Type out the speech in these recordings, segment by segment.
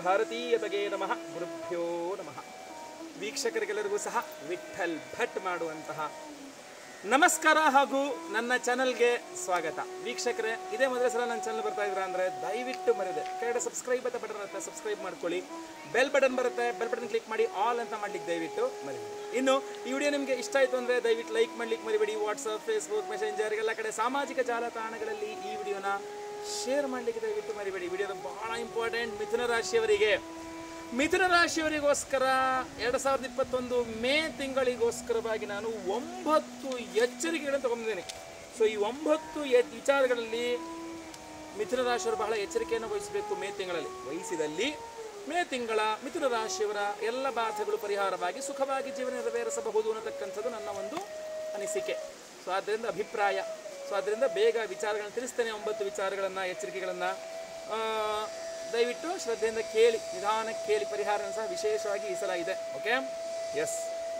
ಭಾರತೀಯತೆಗೆ ನಮಃ ಗುರುಭ್ಯೋ ನಮಃ. ವೀಕ್ಷಕರಿಗೆಲ್ಲರಿಗೂ ಸಹ ವಿಠಲ್ ಭಟ್ ಮಾಡುವಂತಹ ನಮಸ್ಕಾರ ಹಾಗೂ ನನ್ನ ಚಾನಲ್ಗೆ ಸ್ವಾಗತ. ವೀಕ್ಷಕರೇ, ಇದೇ ಮೊದಲ ಸಲ ನನ್ನ ಚಾನಲ್ ಬರ್ತಾ ಇದ್ದೀರಾ ಅಂದರೆ ದಯವಿಟ್ಟು ಮರೆಯದೆ ಕೆಳಗಡೆ ಸಬ್ಸ್ಕ್ರೈಬ್ ಅಂತ ಬಟನ್ ಬರುತ್ತೆ, ಸಬ್ಸ್ಕ್ರೈಬ್ ಮಾಡ್ಕೊಳ್ಳಿ. ಬೆಲ್ ಬಟನ್ ಬರುತ್ತೆ, ಬೆಲ್ ಬಟನ್ ಕ್ಲಿಕ್ ಮಾಡಿ ಆಲ್ ಅಂತ ಮಾಡ್ಲಿಕ್ಕೆ ದಯವಿಟ್ಟು ಮರಿಬೇಡಿ. ಇನ್ನು ಈ ವಿಡಿಯೋ ನಿಮಗೆ ಇಷ್ಟ ಆಯಿತು ಅಂದರೆ ದಯವಿಟ್ಟು ಲೈಕ್ ಮಾಡ್ಲಿಕ್ಕೆ ಮರಿಬೇಡಿ. ವಾಟ್ಸಪ್, ಫೇಸ್ಬುಕ್, ಮೆಸೆಂಜರ್ ಎಲ್ಲ ಕಡೆ ಸಾಮಾಜಿಕ ಜಾಲತಾಣಗಳಲ್ಲಿ ಈ ವಿಡಿಯೋನ ಶೇರ್ ಮಾಡಲಿಕ್ಕೆ ದಯವಿಟ್ಟು ಮರಿಬೇಡಿ. ವಿಡಿಯೋದ ಬಹಳ ಇಂಪಾರ್ಟೆಂಟ್. ಮಿಥುನ ರಾಶಿಯವರಿಗೋಸ್ಕರ 2021 ಮೇ ತಿಂಗಳಿಗೋಸ್ಕರವಾಗಿ ನಾನು 9 ಎಚ್ಚರಿಕೆಗಳನ್ನು ತಗೊಂಡಿದ್ದೇನೆ. ಸೊ ಈ 9 ವಿಚಾರಗಳಲ್ಲಿ ಮಿಥುನ ರಾಶಿಯವರು ಬಹಳ ಎಚ್ಚರಿಕೆಯನ್ನು ವಹಿಸಬೇಕು. ಮೇ ತಿಂಗಳಲ್ಲಿ ವಹಿಸಿದಲ್ಲಿ ಮೇ ತಿಂಗಳ ಮಿಥುನ ರಾಶಿಯವರ ಎಲ್ಲ ಬಾಧೆಗಳು ಪರಿಹಾರವಾಗಿ ಸುಖವಾಗಿ ಜೀವನ ನೆರವೇರಿಸಬಹುದು ಅನ್ನತಕ್ಕಂಥದ್ದು ನನ್ನ ಒಂದು ಅನಿಸಿಕೆ. ಸೊ ಆದ್ದರಿಂದ ಅಭಿಪ್ರಾಯ. ಸೊ ಅದರಿಂದ ಬೇಗ ವಿಚಾರಗಳನ್ನು ತಿಳಿಸ್ತೇನೆ. 9 ವಿಚಾರಗಳನ್ನು, ಎಚ್ಚರಿಕೆಗಳನ್ನು ದಯವಿಟ್ಟು ಶ್ರದ್ಧೆಯಿಂದ ಕೇಳಿ, ನಿಧಾನಕ್ಕೆ ಕೇಳಿ. ಪರಿಹಾರ ಸಹ ವಿಶೇಷವಾಗಿ ಈ ಸಲ ಇದೆ. Okay, yes.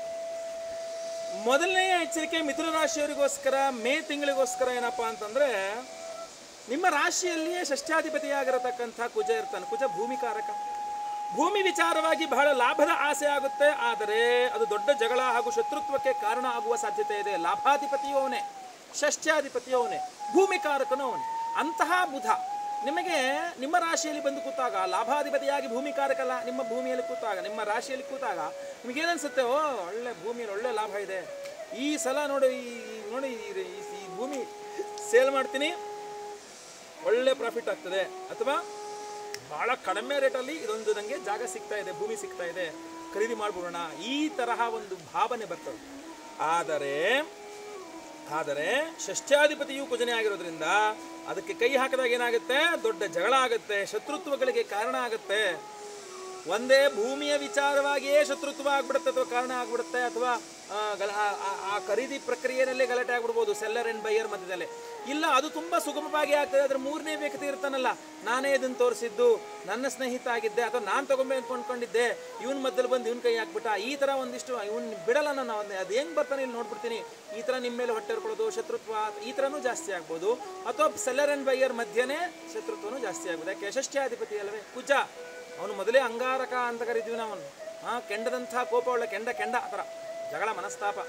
ಮೊದಲನೆಯ ಎಚ್ಚರಿಕೆ ಮಿಥುನ ರಾಶಿಯವರಿಗೋಸ್ಕರ ಮೇ ತಿಂಗಳಿಗೋಸ್ಕರ ಏನಪ್ಪಾ ಅಂತಂದ್ರೆ, ನಿಮ್ಮ ರಾಶಿಯಲ್ಲಿಯೇ ಷಷ್ಠ್ಯಾಧಿಪತಿಯಾಗಿರತಕ್ಕಂಥ ಕುಜ ಇರ್ತಾನೆ. ಕುಜ ಭೂಮಿಕಾರಕ. ಭೂಮಿ ವಿಚಾರವಾಗಿ ಬಹಳ ಲಾಭದ ಆಸೆ ಆಗುತ್ತೆ, ಆದರೆ ಅದು ದೊಡ್ಡ ಜಗಳ ಹಾಗೂ ಶತ್ರುತ್ವಕ್ಕೆ ಕಾರಣ ಆಗುವ ಸಾಧ್ಯತೆ ಇದೆ. ಲಾಭಾಧಿಪತಿಯೂ ಅವನೇ, ಷಷ್ಠ್ಯಾಧಿಪತಿಯೂ ಅವನೇ, ಭೂಮಿಕಾರಕನೂ ಅವನೇ. ಅಂತಹ ಬುಧ ನಿಮಗೆ ನಿಮ್ಮ ರಾಶಿಯಲ್ಲಿ ಬಂದು ಕೂತಾಗ, ಲಾಭಾಧಿಪತಿಯಾಗಿ ಭೂಮಿಕಾರಕಲ್ಲ, ನಿಮ್ಮ ಭೂಮಿಯಲ್ಲಿ ಕೂತಾಗ, ನಿಮ್ಮ ರಾಶಿಯಲ್ಲಿ ಕೂತಾಗ ನಿಮಗೇನನ್ಸುತ್ತೆ? ಓ, ಒಳ್ಳೆ ಭೂಮಿಯಲ್ಲಿ ಒಳ್ಳೆ ಲಾಭ ಇದೆ, ಈ ಸಲ ನೋಡಿ ಈ ಭೂಮಿ ಸೇಲ್ ಮಾಡ್ತೀನಿ, ಒಳ್ಳೆ ಪ್ರಾಫಿಟ್ ಆಗ್ತದೆ, ಅಥವಾ ಬಹಳ ಕಡಿಮೆ ರೇಟಲ್ಲಿ ಇದೊಂದು ನನಗೆ ಜಾಗ ಸಿಗ್ತಾ ಇದೆ, ಭೂಮಿ ಸಿಗ್ತಾ ಇದೆ, ಖರೀದಿ ಮಾಡ್ಬಿಡೋಣ, ಈ ತರಹ ಒಂದು ಭಾವನೆ ಬರ್ತದೆ. ಆದರೆ ಷಷ್ಠ್ಯಾಧಿಪತಿಯು ಕುಜನೇ ಆಗಿರೋದ್ರಿಂದ ಅದಕ್ಕೆ ಕೈ ಹಾಕಿದಾಗ ಏನಾಗುತ್ತೆ? ದೊಡ್ಡ ಜಗಳ ಆಗುತ್ತೆ, ಶತ್ರುತ್ವಗಳಿಗೆ ಕಾರಣ ಆಗುತ್ತೆ. ಒಂದೇ ಭೂಮಿಯ ವಿಚಾರವಾಗಿಯೇ ಶತ್ರುತ್ವ ಆಗ್ಬಿಡುತ್ತೆ, ಅಥವಾ ಕಾರಣ ಆಗ್ಬಿಡುತ್ತೆ, ಅಥವಾ ಆ ಖರೀದಿ ಪ್ರಕ್ರಿಯೆಯಲ್ಲೇ ಗಲಾಟೆ ಆಗ್ಬಿಡ್ಬೋದು, ಸೆಲ್ಲರ್ ಅಂಡ್ ಬೈಯರ್ ಮಧ್ಯದಲ್ಲೇ. ಇಲ್ಲ, ಅದು ತುಂಬಾ ಸುಗಮವಾಗಿ ಆಗ್ತದೆ. ಅದ್ರ ಮೂರನೇ ವ್ಯಕ್ತಿ ಇರ್ತಾನಲ್ಲ, ನಾನೇ ಇದನ್ನು ತೋರಿಸಿದ್ದು, ನನ್ನ ಸ್ನೇಹಿತ ಆಗಿದ್ದೆ, ಅಥವಾ ನಾನು ತಗೊಂಬೇಕು ಅಂದ್ಕೊಂಡಿದ್ದೆ, ಇವನ್ ಮಧ್ಯದಲ್ಲಿ ಬಂದು ಇವನ್ ಕೈ ಹಾಕ್ಬಿಟ್ಟ, ಈ ತರ ಒಂದಿಷ್ಟು ಇವನ್ ಬಿಡಲ್ಲ, ನಾನು ಅದು ಹೆಂಗ್ ಬರ್ತಾನೆ ಇಲ್ಲಿ ನೋಡ್ಬಿಡ್ತೀನಿ, ಈ ತರ ನಿಮ್ಮ ಮೇಲೆ ಹೊಟ್ಟೆ ಇರ್ಕೊಳ್ಳೋದು, ಶತ್ರುತ್ವ ಈ ತರನೂ ಜಾಸ್ತಿ ಆಗ್ಬೋದು. ಅಥವಾ ಸೆಲ್ಲರ್ ಅಂಡ್ ಬೈಯರ್ ಮಧ್ಯನೇ ಶತ್ರುತ್ವನೂ ಜಾಸ್ತಿ ಆಗ್ಬೋದು. ಯಾಕೆ? ಷಷ್ಠ್ಯಾಧಿಪತಿ ಅಲ್ಲವೇ ಕುಜ. ಅವನು ಮೊದಲೇ ಅಂಗಾರಕ ಅಂತ ಕರಿತೀವಿ ನಾವು. ಕೆಂಡದಂಥ ಕೋಪ ಉಳ್ಳ ಕೆಂಡ ಆ ಥರ ಜಗಳ, ಮನಸ್ತಾಪ.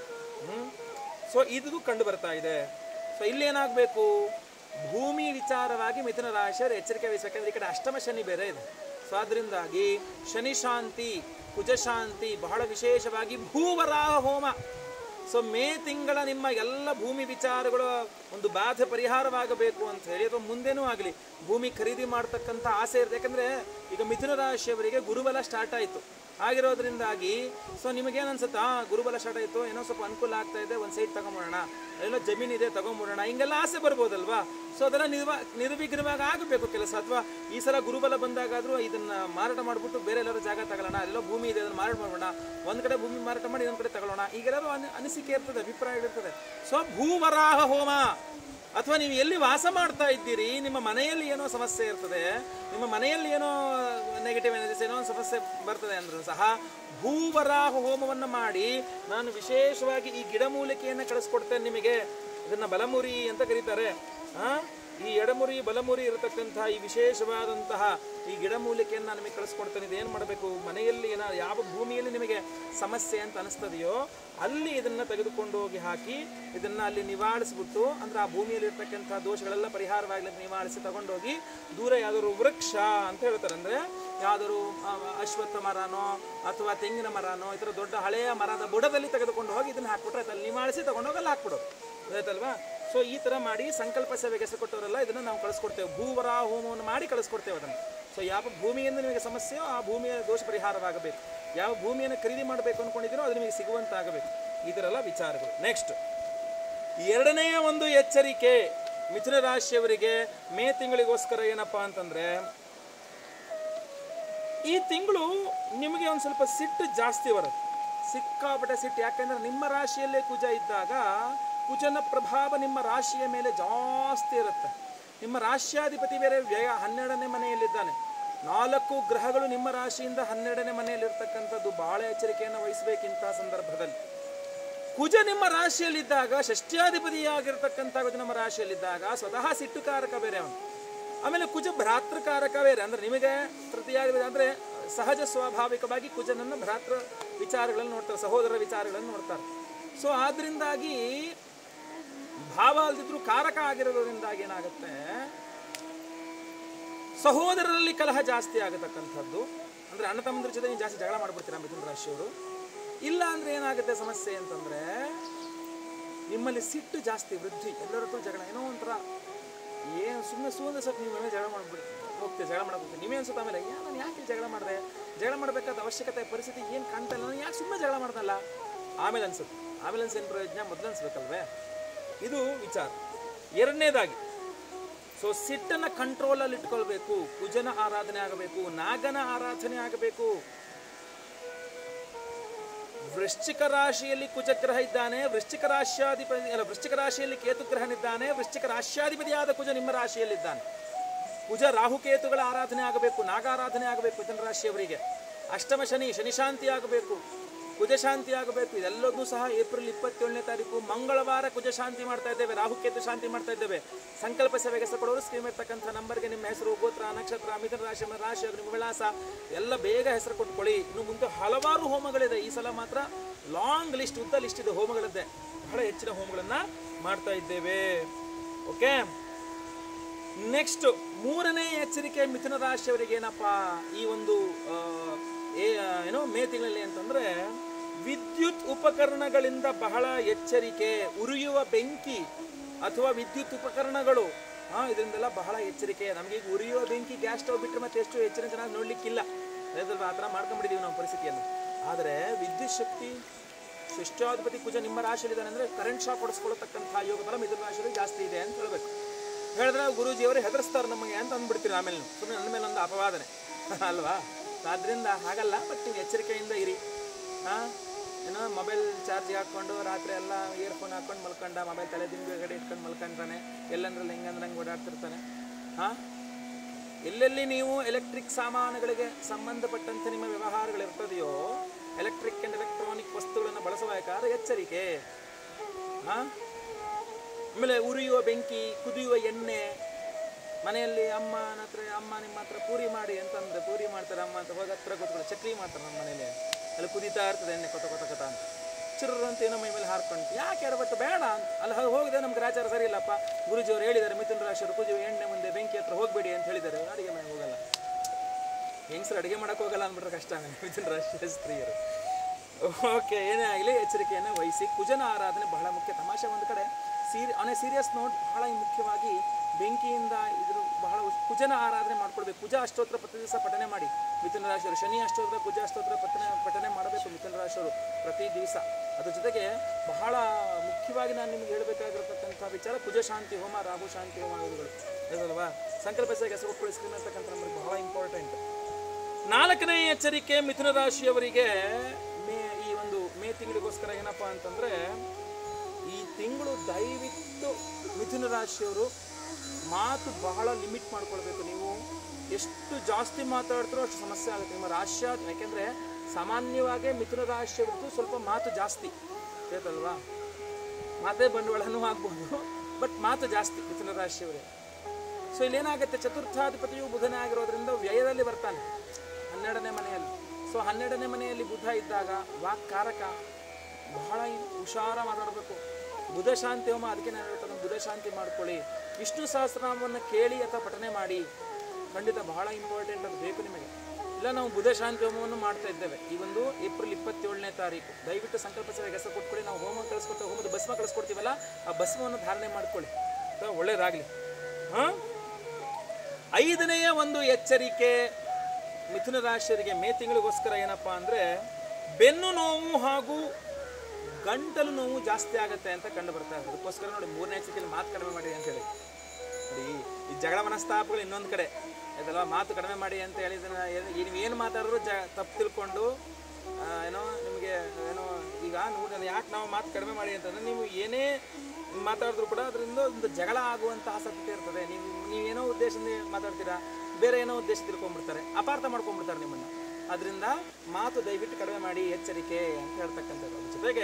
ಸೊ ಇದು ಕಂಡು ಬರ್ತಾ ಇದೆ. ಸೊ ಇಲ್ಲೇನಾಗಬೇಕು? ಭೂಮಿ ವಿಚಾರವಾಗಿ ಮಿಥುನ ರಾಶಿಯವರು ಎಚ್ಚರಿಕೆ ವಹಿಸಬೇಕಂದ್ರೆ ಈ ಕಡೆ ಅಷ್ಟಮ ಶನಿ ಬೇರೆ ಇದೆ. ಸೊ ಅದರಿಂದಾಗಿ ಶನಿ ಶಾಂತಿ, ಕುಜ ಶಾಂತಿ, ಬಹಳ ವಿಶೇಷವಾಗಿ ಭೂವರಾಹ ಹೋಮ. ಸೊ ಮೇ ತಿಂಗಳ ನಿಮ್ಮ ಎಲ್ಲ ಭೂಮಿ ವಿಚಾರಗಳು ಒಂದು ಬಾಧೆ ಪರಿಹಾರವಾಗಬೇಕು ಅಂತ ಹೇಳಿ, ಅಥವಾ ಮುಂದೇನೂ ಆಗಲಿ ಭೂಮಿ ಖರೀದಿ ಮಾಡ್ತಕ್ಕಂಥ ಆಸೆ ಇರುತ್ತೆ. ಯಾಕಂದರೆ ಈಗ ಮಿಥುನ ರಾಶಿಯವರಿಗೆ ಗುರುಬಲ ಸ್ಟಾರ್ಟ್ ಆಯಿತು. ಆಗಿರೋದ್ರಿಂದಾಗಿ ಸೊ ನಿಮಗೇನು ಅನ್ಸುತ್ತಾ? ಗುರುಬಲ ಸ್ಟಾರ್ಟ್ ಆಯಿತು, ಏನೋ ಸ್ವಲ್ಪ ಅನುಕೂಲ ಆಗ್ತಾ ಇದೆ, ಒಂದು ಸೈಟ್ ತಗೊಂಬಿಡೋಣ, ಎಲ್ಲೋ ಜಮೀನಿದೆ ತಗೊಂಬಿಡೋಣ, ಹಿಂಗೆಲ್ಲ ಆಸೆ ಬರ್ಬೋದಲ್ವಾ? ಸೊ ಅದೆಲ್ಲ ನಿರ್ವಿಘ್ನವಾಗಿ ಆಗಬೇಕು ಕೆಲಸ. ಅಥವಾ ಈ ಸಲ ಗುರುಬಲ ಬಂದಾಗಾದರೂ ಇದನ್ನು ಮಾರಾಟ ಮಾಡಿಬಿಟ್ಟು ಬೇರೆ ಎಲ್ಲರೂ ಜಾಗ ತಗೊಳ್ಳೋಣ, ಎಲ್ಲೋ ಭೂಮಿ ಇದೆ ಅದನ್ನು ಮಾರಾಟ ಮಾಡೋಣ, ಒಂದು ಕಡೆ ಭೂಮಿ ಮಾರಾಟ ಮಾಡಿ ಇನ್ನೊಂದು ಕಡೆ ತಗೊಳ್ಳೋಣ, ಈಗೆಲ್ಲರೂ ಅನಿಸಿಕೆ ಇರ್ತದೆ, ಅಭಿಪ್ರಾಯ ಇರ್ತದೆ. ಸೊ ಭೂವರಾಹ ಹೋಮ. ಅಥವಾ ನೀವು ಎಲ್ಲಿ ವಾಸ ಮಾಡ್ತಾ ಇದ್ದೀರಿ, ನಿಮ್ಮ ಮನೆಯಲ್ಲಿ ಏನೋ ಸಮಸ್ಯೆ ಇರ್ತದೆ, ನಿಮ್ಮ ಮನೆಯಲ್ಲಿ ಏನೋ ನೆಗೆಟಿವ್ ಎನರ್ಜೀಸ್ ಏನೋ ಸಮಸ್ಯೆ ಬರ್ತದೆ ಅಂದ್ರೂ ಸಹ ಭೂವರಾಹ ಹೋಮವನ್ನು ಮಾಡಿ, ನಾನು ವಿಶೇಷವಾಗಿ ಈ ಗಿಡಮೂಲಿಕೆಯನ್ನು ಕಳಿಸ್ಕೊಡ್ತೇನೆ ನಿಮಗೆ. ಇದನ್ನು ಬಲಮುರಿ ಅಂತ ಕರೀತಾರೆ. ಈ ಎಡಮುರಿ ಬಲಮುರಿ ಇರತಕ್ಕಂಥ ಈ ವಿಶೇಷವಾದಂತಹ ಈ ಗಿಡಮೂಲಿಕೆಯನ್ನು ನಿಮಗೆ ಕಳಿಸ್ಕೊಡ್ತೇನೆ. ಇದೇನು ಮಾಡಬೇಕು? ಮನೆಯಲ್ಲಿ ಯಾವ ಭೂಮಿಯಲ್ಲಿ ನಿಮಗೆ ಸಮಸ್ಯೆ ಅಂತ ಅನಿಸ್ತದೆಯೋ ಅಲ್ಲಿ ಇದನ್ನು ತೆಗೆದುಕೊಂಡು ಹೋಗಿ ಹಾಕಿ, ಇದನ್ನು ಅಲ್ಲಿ ನಿವಾಳಿಸ್ಬಿಟ್ಟು, ಅಂದರೆ ಆ ಭೂಮಿಯಲ್ಲಿ ಇರ್ತಕ್ಕಂಥ ದೋಷಗಳೆಲ್ಲ ಪರಿಹಾರವಾಗಲಿ ನಿವಾಳಿಸಿ ತಗೊಂಡೋಗಿ ದೂರ ಯಾವ್ದಾದ್ರು ವೃಕ್ಷ ಅಂತ ಹೇಳ್ತಾರೆ, ಅಂದರೆ ಯಾವ್ದಾದ್ರು ಅಶ್ವತ್ಥ ಮರನೋ ಅಥವಾ ತೆಂಗಿನ ಮರನೋ ಈ ಥರ ದೊಡ್ಡ ಹಳೆಯ ಮರದ ಬುಡದಲ್ಲಿ ತೆಗೆದುಕೊಂಡು ಹೋಗಿ ಇದನ್ನು ಹಾಕ್ಬಿಟ್ರೆ ಅಲ್ಲಿ ನಿವಾಳಿಸಿ ತಗೊಂಡೋಗಿ ಅಲ್ಲಿ ಹಾಕ್ಬಿಡೋದು, ಆಯ್ತಲ್ವಾ? ಸೊ ಈ ಥರ ಮಾಡಿ ಸಂಕಲ್ಪ ಸೇವೆಗೆ ಹೆಸರು ಕೊಟ್ಟವರೆಲ್ಲ ಇದನ್ನು ನಾವು ಕಳಿಸ್ಕೊಡ್ತೇವೆ. ಭೂವರಾಹ ಹೋಮವನ್ನು ಮಾಡಿ ಕಳಿಸ್ಕೊಡ್ತೇವೆ ಅದನ್ನು. ಸೊ ಯಾವ ಭೂಮಿಯಿಂದ ನಿಮಗೆ ಸಮಸ್ಯೆಯೋ ಆ ಭೂಮಿಯ ದೋಷ ಪರಿಹಾರವಾಗಬೇಕು. ಯಾವ ಭೂಮಿಯನ್ನು ಖರೀದಿ ಮಾಡಬೇಕು ಅಂದ್ಕೊಂಡಿದ್ದೀರೋ ಅದು ನಿಮಗೆ ಸಿಗುವಂತಾಗಬೇಕು. ಈ ಥರ ಎಲ್ಲ ವಿಚಾರಗಳು. ನೆಕ್ಸ್ಟ್, ಎರಡನೆಯ ಒಂದು ಎಚ್ಚರಿಕೆ ಮಿಥುನ ರಾಶಿಯವರಿಗೆ ಮೇ ತಿಂಗಳಿಗೋಸ್ಕರ ಏನಪ್ಪ ಅಂತಂದರೆ, ಈ ತಿಂಗಳು ನಿಮಗೆ ಒಂದು ಸ್ವಲ್ಪ ಸಿಟ್ಟು ಜಾಸ್ತಿ ಬರುತ್ತೆ, ಸಿಕ್ಕಾಪಟ್ಟೆ ಸಿಟ್ಟು. ಯಾಕೆಂದರೆ ನಿಮ್ಮ ರಾಶಿಯಲ್ಲೇ ಕುಜ ಇದ್ದಾಗ ಕುಜನ ಪ್ರಭಾವ ನಿಮ್ಮ ರಾಶಿಯ ಮೇಲೆ ಜಾಸ್ತಿ ಇರುತ್ತೆ. ನಿಮ್ಮ ರಾಶ್ಯಾಧಿಪತಿ ಬೇರೆ ವ್ಯಯ 12ನೇ ಮನೆಯಲ್ಲಿದ್ದಾನೆ. 4 ಗ್ರಹಗಳು ನಿಮ್ಮ ರಾಶಿಯಿಂದ 12ನೇ ಮನೆಯಲ್ಲಿರ್ತಕ್ಕಂಥದ್ದು ಬಹಳ ಎಚ್ಚರಿಕೆಯನ್ನು ವಹಿಸಬೇಕಿಂತ ಸಂದರ್ಭದಲ್ಲಿ. ಕುಜ ನಿಮ್ಮ ರಾಶಿಯಲ್ಲಿದ್ದಾಗ, ಷಷ್ಠ್ಯಾಧಿಪತಿಯಾಗಿರ್ತಕ್ಕಂಥ ಕುಜ ನಮ್ಮ ರಾಶಿಯಲ್ಲಿದ್ದಾಗ ಸ್ವತಃ ಸಿಟ್ಟುಕಾರಕ ಬೇರೆ ಅವನು. ಆಮೇಲೆ ಕುಜ ಭ್ರಾತೃಕಾರಕ ಬೇರೆ, ಅಂದರೆ ನಿಮಗೆ ತೃತೀಯಾಧಿಪತಿ ಅಂದರೆ ಸಹಜ ಸ್ವಾಭಾವಿಕವಾಗಿ ಕುಜನನ್ನು ಭ್ರಾತೃ ವಿಚಾರಗಳನ್ನು ನೋಡ್ತಾರೆ, ಸಹೋದರ ವಿಚಾರಗಳನ್ನು ನೋಡ್ತಾರೆ. ಸೊ ಆದ್ರಿಂದಾಗಿ ಭಾವ ಅಲ್ದಿದ್ರು ಕಾರಕ ಆಗಿರೋದ್ರಿಂದಾಗಿ ಏನಾಗುತ್ತೆ, ಸಹೋದರರಲ್ಲಿ ಕಲಹ ಜಾಸ್ತಿ ಆಗತಕ್ಕಂಥದ್ದು. ಅಂದ್ರೆ ಅಣ್ಣ ತಮ್ಮಂದ್ರ ಜೊತೆ ನೀವು ಜಾಸ್ತಿ ಜಗಳ ಮಾಡ್ಬಿಡ್ತೀರಾ ಮಿಥುನ ರಾಶಿಯವರು. ಇಲ್ಲ ಅಂದ್ರೆ ಏನಾಗುತ್ತೆ ಸಮಸ್ಯೆ ಅಂತಂದ್ರೆ ನಿಮ್ಮಲ್ಲಿ ಸಿಟ್ಟು ಜಾಸ್ತಿ ವೃದ್ಧಿ, ಎಲ್ಲರ ಹತ್ರ ಜಗಳ, ಏನೋ ಒಂಥರ ಏನು ಸುಮ್ಮನೆ ಸ್ವಲ್ಪ ನೀವು ಜಗಳ ಮಾಡ್ಬಿಡಿ ಹೋಗ್ತೀವಿ, ಜಗಳ ಮಾಡಕ್ಕೆ ಹೋಗ್ತೀವಿ. ನೀವೇ ಅನ್ಸುತ್ತೆ ಆಮೇಲೆ ನಾನು ಯಾಕೆ ಜಗಳ ಮಾಡಿದೆ, ಜಗಳ ಮಾಡಬೇಕಾದ ಅವಶ್ಯಕತೆ ಪರಿಸ್ಥಿತಿ ಏನು ಕಾಣ್ತಾ ಇಲ್ಲ, ನಾನು ಯಾಕೆ ಸುಮ್ಮನೆ ಜಗಳ ಮಾಡ್ದಲ್ಲ ಆಮೇಲೆ ಅನ್ಸುತ್ತೆ. ಆಮೇಲೆ ಅನ್ಸೇನು ಪ್ರಯೋಜನ, ಮೊದಲು ಅನ್ಸ್ಬೇಕಲ್ವೇ? ಇದು ವಿಚಾರ. ಎರಡನೇದಾಗಿ ಸೊ ಸಿಟ್ಟನ್ನು ಕಂಟ್ರೋಲಲ್ಲಿ ಇಟ್ಕೊಳ್ಬೇಕು. ಕುಜನ ಆರಾಧನೆ ಆಗಬೇಕು, ನಾಗನ ಆರಾಧನೆ ಆಗಬೇಕು. ವೃಶ್ಚಿಕ ರಾಶಿಯಲ್ಲಿ ಕುಜಗ್ರಹ ಇದ್ದಾನೆ, ವೃಶ್ಚಿಕ ರಾಶಿಯಲ್ಲಿ ಕೇತುಗ್ರಹನಿದ್ದಾನೆ, ವೃಶ್ಚಿಕ ರಾಶ್ಯಾಧಿಪತಿಯಾದ ಕುಜ ನಿಮ್ಮ ರಾಶಿಯಲ್ಲಿದ್ದಾನೆ. ಕುಜ ರಾಹುಕೇತುಗಳ ಆರಾಧನೆ ಆಗಬೇಕು, ನಾಗ ಆರಾಧನೆ ಆಗಬೇಕು ಮಿಥುನ ರಾಶಿಯವರಿಗೆ. ಅಷ್ಟಮ ಶನಿ ಶಾಂತಿ ಆಗಬೇಕು, ಕುಜ ಶಾಂತಿ ಆಗಬೇಕು. ಇದೆಲ್ಲದೂ ಸಹ ಏಪ್ರಿಲ್ 27ನೇ ತಾರೀಕು ಮಂಗಳವಾರ ಕುಜ ಶಾಂತಿ ಮಾಡ್ತಾ ಇದ್ದೇವೆ, ರಾಹುಕೇತು ಶಾಂತಿ ಮಾಡ್ತಾ ಇದ್ದೇವೆ. ಸಂಕಲ್ಪ ಸೇವೆಗೆ ಹೆಸರು ಕೊಡೋರು ಸ್ಕ್ರೀನ್ ಇರ್ತಕ್ಕಂಥ ನಂಬರ್ಗೆ ನಿಮ್ಮ ಹೆಸರು, ಗೋತ್ರ, ನಕ್ಷತ್ರ, ಮಿಥುನ ರಾಶಿ, ನಿಮ್ಮ ವಿಳಾಸ ಎಲ್ಲ ಬೇಗ ಹೆಸರು ಕೊಟ್ಕೊಳ್ಳಿ. ಇನ್ನು ಮುಂದೆ ಹಲವಾರು ಹೋಮಗಳಿದೆ. ಈ ಸಲ ಮಾತ್ರ ಲಾಂಗ್ ಲಿಸ್ಟ್, ಉದ್ದ ಲಿಸ್ಟ್ ಇದೆ ಹೋಮಗಳಿದೆ. ಬಹಳ ಹೆಚ್ಚಿನ ಹೋಮಗಳನ್ನ ಮಾಡ್ತಾ ಇದ್ದೇವೆ. ಓಕೆ, ನೆಕ್ಸ್ಟ್ ಮೂರನೇ ಎಚ್ಚರಿಕೆ ಮಿಥುನ ರಾಶಿಯವರಿಗೆ ಏನಪ್ಪಾ ಈ ಒಂದು ಮೇ ತಿಂಗಳಲ್ಲಿ ಅಂತಂದ್ರೆ, ವಿದ್ಯುತ್ ಉಪಕರಣಗಳಿಂದ ಬಹಳ ಎಚ್ಚರಿಕೆ. ಉರಿಯುವ ಬೆಂಕಿ ಅಥವಾ ವಿದ್ಯುತ್ ಉಪಕರಣಗಳು, ಇದರಿಂದೆಲ್ಲ ಬಹಳ ಎಚ್ಚರಿಕೆ. ನಮಗೀಗ ಉರಿಯುವ ಬೆಂಕಿ, ಗ್ಯಾಸ್ ಸ್ಟವ್ ಬಿಟ್ಟರೆ ಮತ್ತೆ ಎಷ್ಟು ಹೆಚ್ಚಿನ ಜನ ನೋಡ್ಲಿಕ್ಕಿಲ್ಲ, ಆ ಥರ ಮಾಡ್ಕೊಂಡ್ಬಿಟ್ಟಿದ್ದೀವಿ ನಾವು ಪರಿಸ್ಥಿತಿಯನ್ನು. ಆದರೆ ವಿದ್ಯುತ್ ಶಕ್ತಿ ಷಷ್ಠಾಧಿಪತಿ ಕುಜ ನಿಮ್ಮ ರಾಶಿಯಲ್ಲಿದ್ದಾನೆ ಅಂದರೆ ಕರೆಂಟ್ ಶಾಕ್ ಹೊಡೆಸ್ಕೊಳ್ಳತಕ್ಕಂಥ ಯೋಗ ಬಲ ಮಿಥುನ ರಾಶಿಯಲ್ಲಿ ಜಾಸ್ತಿ ಇದೆ ಅಂತ ಹೇಳಬೇಕು. ಹೇಳಿದ್ರೆ ಗುರೂಜಿಯವರು ಹೆದರ್ಸ್ತಾರೆ ನಮಗೆ ಅಂತ ಅಂದ್ಬಿಡ್ತೀರಿ. ಆಮೇಲೆ ಸುಮ್ಮನೆ ನನ್ನ ಮೇಲೆ ಒಂದು ಅಪವಾದನೆ ಅಲ್ವಾ? ಆದ್ದರಿಂದ ಹಾಗಲ್ಲ, ಬಟ್ ನೀವು ಎಚ್ಚರಿಕೆಯಿಂದ ಇರಿ. ಏನೋ ಮೊಬೈಲ್ ಚಾರ್ಜ್ ಹಾಕ್ಕೊಂಡು ರಾತ್ರಿ ಎಲ್ಲ ಇಯರ್ಫೋನ್ ಹಾಕ್ಕೊಂಡು ಮಲ್ಕೊಂಡ, ಮೊಬೈಲ್ ತಲೆ ದಿಂಬು ಕಡೆ ಇಟ್ಕೊಂಡು ಮಲ್ಕೊಂತಾನೆ, ಎಲ್ಲಂದ್ರಲ್ಲಿ ಹೆಂಗಂದ್ರೆ ಹಂಗೆ ಓಡಾಡ್ತಿರ್ತಾನೆ. ಎಲ್ಲೆಲ್ಲಿ ನೀವು ಎಲೆಕ್ಟ್ರಿಕ್ ಸಾಮಾನುಗಳಿಗೆ ಸಂಬಂಧಪಟ್ಟಂತೆ ನಿಮ್ಮ ವ್ಯವಹಾರಗಳಿರ್ತದೆಯೋ, ಎಲೆಕ್ಟ್ರಿಕ್ ಆ್ಯಂಡ್ ಎಲೆಕ್ಟ್ರಾನಿಕ್ ವಸ್ತುಗಳನ್ನು ಬಳಸಬೇಕಾದ್ರೆ ಎಚ್ಚರಿಕೆ. ಆಮೇಲೆ ಉರಿಯುವ ಬೆಂಕಿ, ಕುದಿಯುವ ಎಣ್ಣೆ, ಮನೆಯಲ್ಲಿ ಅಮ್ಮ ನಿಮ್ಮ ಹತ್ರ ಪೂರಿ ಮಾಡಿ ಅಂತಂದ್ರೆ ಪೂರಿ ಮಾಡ್ತಾರೆ ಅಮ್ಮ ಅಂತ ಹೋಗಿ ಹತ್ರ ಕೂತ್ಕೊಂಡು ಚಕ್ರಿ ಮಾಡ್ತಾರೆ ನಮ್ಮ ಮನೇಲಿ. ಅಲ್ಲಿ ಕುದೀತಾ ಇರ್ತದೆ ಎಣ್ಣೆ ಕೊತ ಅಂತ ಚಿರ್ರ ಅಂತ ಏನೋ ಮೈ ಮೇಲೆ ಹಾರ್ಕೊಂಡು, ಯಾಕೆ ಎಡಬಟ್ಟು ಬೇಡ ಅಂತ ಅಲ್ಲಿ ಹೋಗಿದೆ. ನಮ್ಗೆ ಆಚಾರ ಸರಿ ಇಲ್ಲಪ್ಪ, ಗುರುಜಿಯವರು ಹೇಳಿದ್ದಾರೆ ಮಿಥುನ ರಾಶಿಯವರು ಕುದಿಯುವ ಎಣ್ಣೆ ಮುಂದೆ ಬೆಂಕಿ ಹತ್ರ ಹೋಗ್ಬೇಡಿ ಅಂತ ಹೇಳಿದ್ದಾರೆ. ಅಡುಗೆ ಮನೆಗೆ ಹೋಗಲ್ಲ, ಹೆಂಗಸರು ಅಡುಗೆ ಮಾಡೋಕೆ ಹೋಗಲ್ಲ ಅಂದ್ಬಿಟ್ರೆ ಕಷ್ಟ ಮಿಥುನ ರಾಶಿಯ ಸ್ತ್ರೀಯರು. ಓಕೆ, ಏನೇ ಆಗಲಿ ಎಚ್ಚರಿಕೆಯನ್ನು ವಹಿಸಿ. ಕುಜನ ಆರಾಧನೆ ಬಹಳ ಮುಖ್ಯ. ತಮಾಷೆ ಒಂದು ಕಡೆ, ಆನ್ ಎ ಸೀರಿಯಸ್ ನೋಟ್, ಬಹಳ ಮುಖ್ಯವಾಗಿ ಬೆಂಕಿಯಿಂದ ಇದ್ರ ಬಹಳ ಕುಜನ ಆರಾಧನೆ ಮಾಡ್ಕೊಳ್ಬೇಕು. ಕುಜ ಅಷ್ಟೋತ್ರ ಪ್ರತಿ ದಿವಸ ಪಠನೆ ಮಾಡಿ ಮಿಥುನ ರಾಶಿಯವರು. ಶನಿ ಅಷ್ಟೋತ್ರ, ಕುಜ ಅಷ್ಟೋತ್ರ ಪಠನೆ ಮಾಡಬೇಕು ಮಿಥುನ ರಾಶಿಯವರು ಪ್ರತಿ ದಿವಸ. ಅದ್ರ ಜೊತೆಗೆ ಬಹಳ ಮುಖ್ಯವಾಗಿ ನಾನು ನಿಮ್ಗೆ ಹೇಳಬೇಕಾಗಿರತಕ್ಕಂಥ ವಿಚಾರ ಕುಜ ಶಾಂತಿ ಹೋಮ, ರಾಹು ಶಾಂತಿ ಹೋಮ ಇವುಗಳು ಅದಲ್ವಾ. ಸಂಕಲ್ಪ ಸೇವೆಗೆ ಹೆಸರು ಕೊಡಿಸ್ಕೊಂಡು ಅಂತಕ್ಕಂಥ ನಮಗೆ ಬಹಳ ಇಂಪಾರ್ಟೆಂಟ್. ನಾಲ್ಕನೇ ಎಚ್ಚರಿಕೆ ಮಿಥುನ ರಾಶಿಯವರಿಗೆ ಈ ಒಂದು ಮೇ ತಿಂಗಳಿಗೋಸ್ಕರ ಏನಪ್ಪಾ ಅಂತಂದ್ರೆ, ಈ ತಿಂಗಳು ದಯವಿಟ್ಟು ಮಿಥುನ ರಾಶಿಯವರು ಮಾತು ಬಹಳ ಲಿಮಿಟ್ ಮಾಡ್ಕೊಳ್ಬೇಕು. ನೀವು ಎಷ್ಟು ಜಾಸ್ತಿ ಮಾತಾಡ್ತಾರೋ ಅಷ್ಟು ಸಮಸ್ಯೆ ಆಗುತ್ತೆ ನಿಮ್ಮ ರಾಶಿಯ. ಯಾಕೆಂದರೆ ಸಾಮಾನ್ಯವಾಗಿ ಮಿಥುನ ರಾಶಿಯವ್ರದ್ದು ಸ್ವಲ್ಪ ಮಾತು ಜಾಸ್ತಿ ಹೇಳ್ತಲ್ವಾ, ಮಾತೇ ಬಂಡವಾಳನೂ ಆಗ್ಬೋದು, ಬಟ್ ಮಾತು ಜಾಸ್ತಿ ಮಿಥುನ ರಾಶಿಯವರೇ. ಸೊ ಇಲ್ಲೇನಾಗುತ್ತೆ, ಚತುರ್ಥಾಧಿಪತಿಯು ಬುಧನೇ ಆಗಿರೋದ್ರಿಂದ ವ್ಯಯದಲ್ಲಿ ಬರ್ತಾನೆ 12ನೇ ಮನೆಯಲ್ಲಿ. ಸೊ 12ನೇ ಮನೆಯಲ್ಲಿ ಬುಧ ಇದ್ದಾಗ ವಾಕ್ಕಾರಕ, ಬಹಳ ಹುಷಾರ ಮಾತಾಡಬೇಕು. ಬುಧ ಶಾಂತಿ ಹೋಮ, ಅದಕ್ಕೆ ನಾನು ಹೇಳ್ತಾನೆ ಬುಧ ಶಾಂತಿ ಮಾಡ್ಕೊಳ್ಳಿ. ವಿಷ್ಣು ಸಹಸ್ರನಾಮವನ್ನು ಕೇಳಿ ಅಥವಾ ಪಠನೆ ಮಾಡಿ, ಖಂಡಿತ ಬಹಳ ಇಂಪಾರ್ಟೆಂಟ್, ಅದು ಬೇಕು ನಿಮಗೆ. ಇಲ್ಲ ನಾವು ಬುಧ ಶಾಂತಿ ಹೋಮವನ್ನು ಮಾಡ್ತಾ ಇದ್ದೇವೆ ಈ ಒಂದು ಏಪ್ರಿಲ್ 27ನೇ ತಾರೀಕು. ದಯವಿಟ್ಟು ಸಂಕಲ್ಪ ಸೇವೆಗೆ ಹೆಸರು ಕೊಟ್ಕೊಳ್ಳಿ. ನಾವು ಹೋಮ ಕಳಿಸ್ಕೊಟ್ಟು ಹೋಮದ ಭಸ್ಮ ಕಳಿಸ್ಕೊಡ್ತೀವಲ್ಲ, ಆ ಭಸ್ಮವನ್ನು ಧಾರಣೆ ಮಾಡ್ಕೊಳ್ಳಿ, ಒಳ್ಳೇದಾಗಲಿ. 5ನೆಯ ಒಂದು ಎಚ್ಚರಿಕೆ ಮಿಥುನ ರಾಶಿಯರಿಗೆ ಮೇ ತಿಂಗಳಿಗೋಸ್ಕರ ಏನಪ್ಪಾ ಅಂದರೆ, ಬೆನ್ನು ನೋವು ಹಾಗೂ ಗಂಟಲು ನೋವು ಜಾಸ್ತಿ ಆಗುತ್ತೆ ಅಂತ ಕಂಡು ಬರ್ತಾ ಇದೆ. ಅದಕ್ಕೋಸ್ಕರ ನೋಡಿ 3ನೇ ಎಚ್ಚರಿಕೆಯಲ್ಲಿ ಮಾತು ಕಡಿಮೆ ಮಾಡಿ ಅಂತ ಹೇಳಿ. ನೋಡಿ ಈ ಜಗಳ ಮನಸ್ತಾಪಗಳು ಇನ್ನೊಂದು ಕಡೆ ಇದಲ್ವ, ಮಾತು ಕಡಿಮೆ ಮಾಡಿ ಅಂತ ಹೇಳಿದ್ರೆ ನೀವು ಏನು ಮಾತಾಡಿದ್ರು ತಪ್ಪು ತಿಳ್ಕೊಂಡು ಏನೋ ನಿಮಗೆ ಏನೋ ಈಗ ನೋಡಿ, ಯಾಕೆ ನಾವು ಮಾತು ಕಡಿಮೆ ಮಾಡಿ ಅಂತಂದರೆ, ನೀವು ಏನೇ ಮಾತಾಡಿದ್ರು ಕೂಡ ಅದರಿಂದ ಒಂದು ಜಗಳ ಆಗುವಂತಹ ಸಾಧ್ಯತೆ ಇರ್ತದೆ. ನೀವೇನೋ ಉದ್ದೇಶದಿಂದ ಮಾತಾಡ್ತೀರಾ, ಬೇರೆ ಏನೋ ಉದ್ದೇಶ ತಿಳ್ಕೊಂಡ್ಬಿಡ್ತಾರೆ, ಅಪಾರ್ಥ ಮಾಡ್ಕೊಂಡ್ಬಿಡ್ತಾರೆ ನಿಮ್ಮನ್ನು. ಅದರಿಂದ ಮಾತು ದಯವಿಟ್ಟು ಕಡಿಮೆ ಮಾಡಿ, ಎಚ್ಚರಿಕೆ ಅಂತ ಹೇಳ್ತಕ್ಕಂಥದ್ದು. ಜೊತೆಗೆ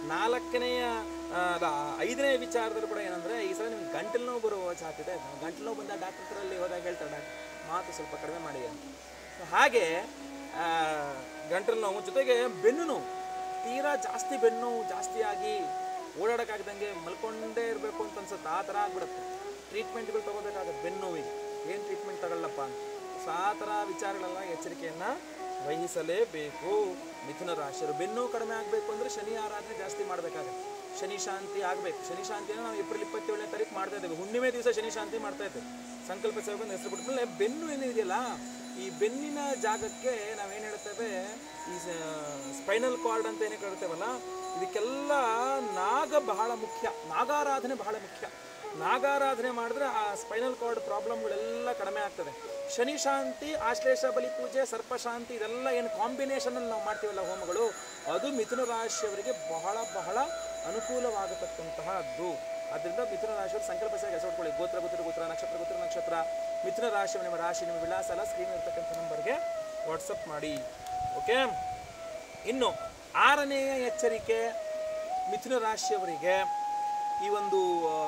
5ನೇ ವಿಚಾರದಲ್ಲಿ ಕೂಡ ಏನಂದರೆ, ಈ ಸಲ ನಿಮ್ಗೆ ಗಂಟಲು ನೋವು ಬರುವ ಸಾಧ್ಯತೆ. ಗಂಟಲು ನೋವು ಬಂದಾಗ ಡಾಕ್ಟರ್ ಹತ್ರಲ್ಲಿ ಹೋದಾಗ ಹೇಳ್ತಾರೆ, ಮಾತು ಸ್ವಲ್ಪ ಕಡಿಮೆ ಮಾಡಿ ಅಂತ. ಹಾಗೆ ಗಂಟಲು ನೋವು ಜೊತೆಗೆ ಬೆನ್ನು ನೋವು, ತೀರಾ ಜಾಸ್ತಿ ಬೆನ್ನು ನೋವು ಜಾಸ್ತಿ ಆಗಿ ಓಡಾಡೋಕ್ಕಾಗ್ದಂಗೆ ಮಲ್ಕೊಂಡೇ ಇರಬೇಕು ಅಂತ ಅನ್ಸುತ್ತೆ, ಆ ಥರ ಆಗ್ಬಿಡುತ್ತೆ. ಟ್ರೀಟ್ಮೆಂಟ್ಗಳು ತೊಗೋಬೇಕಾಗತ್ತೆ ಬೆನ್ನು ನೋವಿಗೆ. ಏನು ಟ್ರೀಟ್ಮೆಂಟ್ ತಗೊಳ್ಳಪ್ಪ ಅಂತ. ಸೊ ಆ ಥರ ವಿಚಾರಗಳೆಲ್ಲ ಎಚ್ಚರಿಕೆಯನ್ನು ವಹಿಸಲೇಬೇಕು. ಮಿಥುನ ರಾಶಿಯರು ಬೆನ್ನು ಕಡಿಮೆ ಆಗಬೇಕು ಅಂದರೆ ಶನಿ ಆರಾಧನೆ ಜಾಸ್ತಿ ಮಾಡಬೇಕಾಗತ್ತೆ. ಶನಿ ಶಾಂತಿ ಆಗಬೇಕು. ಶನಿ ಶಾಂತಿಯನ್ನು ನಾವು ಏಪ್ರಿಲ್ 27ನೇ ತಾರೀಕು ಮಾಡ್ತಾ ಇದ್ದೇವೆ. ಹುಣ್ಣಿಮೆ ದಿವಸ ಶನಿ ಶಾಂತಿ ಮಾಡ್ತಾ ಇದ್ದೇವೆ. ಸಂಕಲ್ಪ ಸೇವೆ ಅಂತ ಹೆಸರು ಬಿಟ್ಮೇಲೆ ಬೆನ್ನು ಏನಿದೆಯಲ್ಲ, ಈ ಬೆನ್ನಿನ ಜಾಗಕ್ಕೆ ನಾವೇನು ಹೇಳ್ತೇವೆ, ಈ ಸ್ಪೈನಲ್ ಕಾರ್ಡ್ ಅಂತ ಏನೇ ಕರಿತೇವಲ್ಲ, ಇದಕ್ಕೆಲ್ಲ ನಾಗ ಬಹಳ ಮುಖ್ಯ, ನಾಗಾರಾಧನೆ ಬಹಳ ಮುಖ್ಯ. ನಾಗಾರಾಧನೆ ಮಾಡಿದ್ರೆ ಆ ಸ್ಪೈನಲ್ ಕಾರ್ಡ್ ಪ್ರಾಬ್ಲಮ್ಗಳೆಲ್ಲ ಕಡಿಮೆ ಆಗ್ತದೆ. ಶನಿ ಶಾಂತಿ, ಆಶ್ಲೇಷ ಬಲಿ ಪೂಜೆ, ಸರ್ಪ ಶಾಂತಿ, ಇದೆಲ್ಲ ಏನು ಕಾಂಬಿನೇಷನಲ್ಲಿ ನಾವು ಮಾಡ್ತೀವಲ್ಲ ಹೋಮಗಳು, ಅದು ಮಿಥುನ ರಾಶಿಯವರಿಗೆ ಬಹಳ ಬಹಳ ಅನುಕೂಲವಾಗತಕ್ಕಂತಹದ್ದು. ಆದ್ದರಿಂದ ಮಿಥುನ ರಾಶಿಯವರು ಸಂಕಲ್ಪ ಸೇವೆಗೆ ಹೆಸರುಕೊಳ್ಳಿ. ಗೋತ್ರ ಗೊತ್ತಿರ ಗೋತ್ರ, ನಕ್ಷತ್ರ ಗೊತ್ತಿರ ನಕ್ಷತ್ರ, ಮಿಥುನ ರಾಶಿಯ ನಿಮ್ಮ ರಾಶಿ, ನಿಮ್ಮ ವಿಳಾಸ ಎಲ್ಲ ಸ್ಕ್ರೀನ್ ಇರ್ತಕ್ಕಂಥ ನಂಬರ್ಗೆ ವಾಟ್ಸಪ್ ಮಾಡಿ. ಓಕೆ. ಇನ್ನು 6ನೆಯ ಎಚ್ಚರಿಕೆ ಮಿಥುನ ರಾಶಿಯವರಿಗೆ ಈ ಒಂದು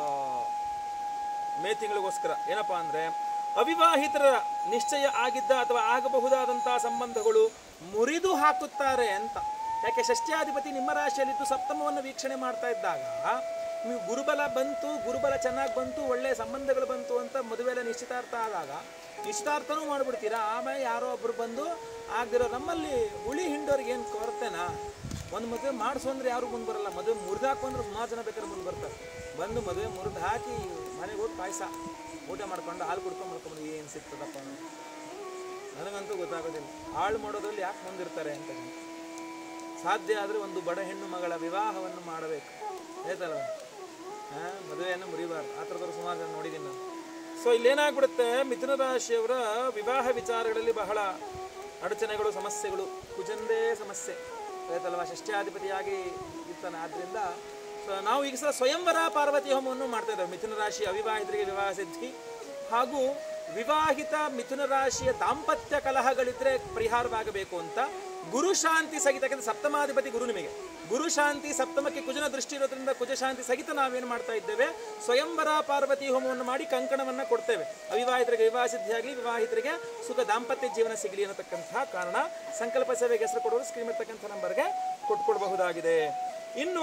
ಮೇ ತಿಂಗಳಿಗೋಸ್ಕರ ಏನಪ್ಪಾ ಅಂದರೆ, ಅವಿವಾಹಿತರ ನಿಶ್ಚಯ ಆಗಿದ್ದ ಅಥವಾ ಆಗಬಹುದಾದಂತಹ ಸಂಬಂಧಗಳು ಮುರಿದು ಹಾಕುತ್ತಾರೆ ಅಂತ. ಯಾಕೆ? ಷಷ್ಠ್ಯಾಧಿಪತಿ ನಿಮ್ಮ ರಾಶಿಯಲ್ಲಿದ್ದು ಸಪ್ತಮವನ್ನು ವೀಕ್ಷಣೆ ಮಾಡ್ತಾ ಇದ್ದಾಗ ನೀವು ಗುರುಬಲ ಬಂತು, ಗುರುಬಲ ಚೆನ್ನಾಗಿ ಬಂತು, ಒಳ್ಳೆಯ ಸಂಬಂಧಗಳು ಬಂತು ಅಂತ ಮದುವೆಲ್ಲ ನಿಶ್ಚಿತಾರ್ಥ ಆದಾಗ ನಿಶ್ಚಿತಾರ್ಥನೂ ಮಾಡಿಬಿಡ್ತೀರಾ. ಆಮೇಲೆ ಯಾರೋ ಒಬ್ರು ಬಂದು ಆಗದಿರೋ, ನಮ್ಮಲ್ಲಿ ಹುಳಿ ಹಿಂಡೋರಿಗೆ ಏನು ಕೊರತೆನಾ? ಒಂದು ಮದುವೆ ಮಾಡಿಸು ಅಂದರೆ ಯಾರು ಮುಂದೆ ಬರಲ್ಲ. ಮದುವೆ ಮುರಿದಾಕು ಅಂದ್ರೆ ಸುಮಾರು ಜನ ಬೇಕಾದ್ರೆ ಮುಂದೆ ಬರ್ತಾರೆ. ಬಂದು ಮದುವೆ ಮುರಿದು ಹಾಕಿ ಮನೆಗೆ ಹೋಗಿ ಪಾಯಸ ಊಟ ಮಾಡ್ಕೊಂಡು ಹಾಲು ಕುಡ್ಕೊಂಡು ಮಾಡ್ಕೊಂಡು ಏನು ಸಿಗ್ತದಪ್ಪ ನನಗಂತೂ ಗೊತ್ತಾಗೋದಿಲ್ಲ. ಹಾಳು ಮಾಡೋದ್ರಲ್ಲಿ ಯಾಕೆ ಮುಂದಿರ್ತಾರೆ ಅಂತ. ಸಾಧ್ಯ ಆದರೆ ಒಂದು ಬಡ ಹೆಣ್ಣು ಮಗಳ ವಿವಾಹವನ್ನು ಮಾಡಬೇಕು, ಆಯ್ತಲ್ವ? ಮದುವೆಯನ್ನು ಮುರಿಬಾರ್ದು. ಆ ಥರದವ್ರು ಸುಮಾರು ಜನ ನೋಡಿದ್ದೀನಿ ನಾನು. ಸೊ ಇಲ್ಲೇನಾಗ್ಬಿಡುತ್ತೆ, ಮಿಥುನ ರಾಶಿಯವರ ವಿವಾಹ ವಿಚಾರಗಳಲ್ಲಿ ಬಹಳ ಅಡಚಣೆಗಳು, ಸಮಸ್ಯೆಗಳು, ಕುಜಂದೇ ಸಮಸ್ಯೆ, ಆಯ್ತಲ್ವ? ಷಷ್ಠ್ಯಾಧಿಪತಿಯಾಗಿ ಇರ್ತಾನೆ. ಆದ್ದರಿಂದ ನಾವು ಈಗ ಸಹ ಸ್ವಯಂವರ ಪಾರ್ವತಿ ಹೋಮವನ್ನು ಮಾಡ್ತಾ ಇದ್ದೇವೆ. ಮಿಥುನ ರಾಶಿ ಅವಿವಾಹಿತರಿಗೆ ವಿವಾಹ ಸಿದ್ಧಿ ಹಾಗೂ ವಿವಾಹಿತ ಮಿಥುನ ರಾಶಿಯ ದಾಂಪತ್ಯ ಕಲಹಗಳಿದ್ರೆ ಪರಿಹಾರವಾಗಬೇಕು ಅಂತ ಗುರು ಶಾಂತಿ ಸಹಿತ, ಯಾಕಂದ್ರೆ ಸಪ್ತಮಾಧಿಪತಿ ಗುರು, ನಿಮಗೆ ಗುರು ಶಾಂತಿ ಸಪ್ತಮಕ್ಕೆ ಕುಜನ ದೃಷ್ಟಿ ಇರೋದ್ರಿಂದ ಕುಜ ಶಾಂತಿ ಸಹಿತ ನಾವೇನು ಮಾಡ್ತಾ ಇದ್ದೇವೆ, ಸ್ವಯಂವರ ಪಾರ್ವತಿ ಹೋಮವನ್ನು ಮಾಡಿ ಕಂಕಣವನ್ನು ಕೊಡ್ತೇವೆ. ಅವಿವಾಹಿತರಿಗೆ ವಿವಾಹ ಸಿದ್ಧಿಯಾಗಲಿ, ವಿವಾಹಿತರಿಗೆ ಸುಖ ದಾಂಪತ್ಯ ಜೀವನ ಸಿಗಲಿ ಅನ್ನತಕ್ಕಂತಹ ಕಾರಣ ಸಂಕಲ್ಪ ಸೇವೆಗೆ ಹೆಸರು ಕೊಡೋರು ಸ್ಕ್ರೀನ್ ಇರ್ತಕ್ಕಂಥ ನಂಬರ್ಗೆ ಕೊಟ್ಕೊಡ್ಬಹುದಾಗಿದೆ. ಇನ್ನು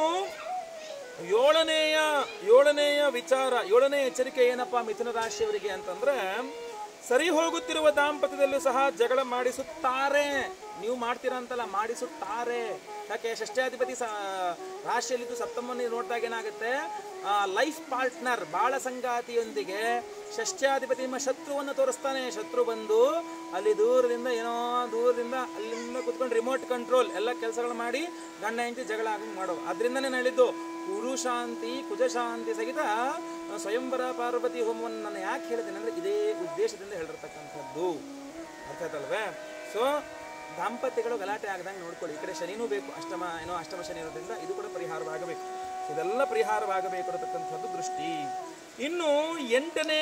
ಏಳನೆಯ ವಿಚಾರ, 7ನೇ ಎಚ್ಚರಿಕೆ ಏನಪ್ಪಾ ಮಿಥುನ ರಾಶಿಯವರಿಗೆ ಅಂತಂದ್ರೆ, ಸರಿ ಹೋಗುತ್ತಿರುವ ದಾಂಪತ್ಯದಲ್ಲೂ ಸಹ ಜಗಳ ಮಾಡಿಸುತ್ತಾರೆ. ನೀವು ಮಾಡ್ತೀರಾ ಅಂತಲ್ಲ, ಮಾಡಿಸುತ್ತಾರೆ. ಯಾಕೆ? ಷಷ್ಠ್ಯಾಧಿಪತಿ ರಾಶಿಯಲ್ಲಿದ್ದು ಸಪ್ತಮವನ್ನು ನೋಡಿದಾಗ ಏನಾಗುತ್ತೆ, ಲೈಫ್ ಪಾರ್ಟ್ನರ್ ಬಾಳ ಸಂಗಾತಿಯೊಂದಿಗೆ ಷಷ್ಠ್ಯಾಧಿಪತಿ ನಿಮ್ಮ ಶತ್ರುವನ್ನು ತೋರಿಸ್ತಾನೆ. ಶತ್ರು ಬಂದು ಅಲ್ಲಿ ದೂರದಿಂದ ಅಲ್ಲಿಂದ ಕುತ್ಕೊಂಡು ರಿಮೋಟ್ ಕಂಟ್ರೋಲ್ ಎಲ್ಲ ಕೆಲಸಗಳು ಮಾಡಿ ಗಂಡ ಹೆಂಡತಿ ಜಗಳ ಆಗಿ ಮಾಡೋ. ಅದರಿಂದನೇ ನಾನು ಹೇಳಿದ್ದು ಗುರು ಶಾಂತಿ ಕುಜ ಶಾಂತಿ ಸಹಿತ ಸ್ವಯಂವರ ಪಾರ್ವತಿ ಹೋಮವನ್ನು ನಾನು ಯಾಕೆ ಹೇಳಿದ್ದೇನೆ ಅಂದರೆ ಇದೇ ಉದ್ದೇಶದಿಂದ ಹೇಳಿರ್ತಕ್ಕಂಥದ್ದು. ಅರ್ಥ ಆಯ್ತಲ್ವೇ? ಸೊ ದಾಂಪತ್ಯಗಳು ಗಲಾಟೆ ಆಗದಂಗೆ ನೋಡ್ಕೊಳ್ಳಿ. ಈ ಕಡೆ ಶನಿನೂ ಬೇಕು, ಅಷ್ಟಮ ಶನಿ ಇರೋದ್ರಿಂದ ಇದು ಕೂಡ ಪರಿಹಾರವಾಗಬೇಕು. ಇದೆಲ್ಲ ಪರಿಹಾರವಾಗಬೇಕು ಅನ್ನತಕ್ಕಂಥದ್ದು ದೃಷ್ಟಿ. ಇನ್ನು 8ನೇ